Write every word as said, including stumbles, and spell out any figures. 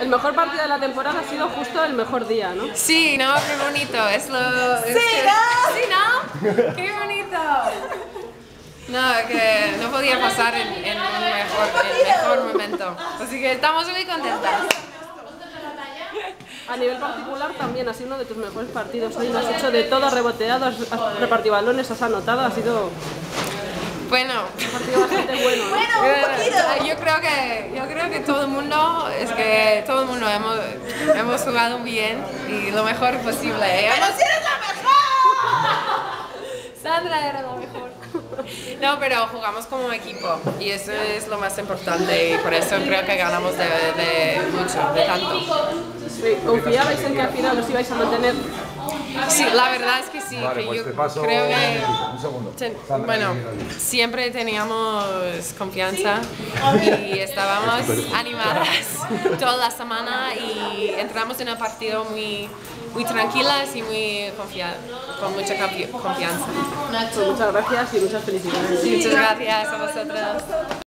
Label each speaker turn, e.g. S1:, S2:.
S1: El mejor partido de la temporada ha sido justo el mejor día, ¿no?
S2: Sí, ¿no? Qué bonito. Es lo...
S3: ¡Sí,
S2: es que...
S3: no!
S2: Sí, ¿no? ¡Qué bonito! No, que no podía pasar en, en un mejor, en el mejor momento. Así que estamos muy contentas.
S1: A nivel particular también ha sido uno de tus mejores partidos. Hoy lo has hecho de todo, reboteado, has has repartido balones, has anotado, ha sido
S2: Bueno,
S1: un partido bastante bueno. ¿no?
S3: Bueno, un poquito.
S2: yo creo que yo creo que todo el mundo es que todo el mundo hemos, hemos jugado bien y lo mejor posible.
S3: ¡Pero si eres la mejor!
S2: Sandra era la mejor. No, pero jugamos como equipo y eso es lo más importante y por eso creo que ganamos de, de mucho, de tanto.
S1: Sí, ¿confiabais en que al final os ibais a mantener?
S2: Sí, la verdad es que sí,
S4: Vale,
S2: que
S4: pues
S2: yo
S4: te paso
S2: creo que
S4: un segundo.
S2: ten-
S4: Sandra,
S2: bueno,
S4: mira, mira.
S2: siempre teníamos confianza y estábamos animadas toda la semana y entramos en el partido muy, muy tranquilas y muy confia- con mucha confi- confianza.
S1: Pues muchas gracias y muchas felicidades.
S2: Muchas gracias a vosotros.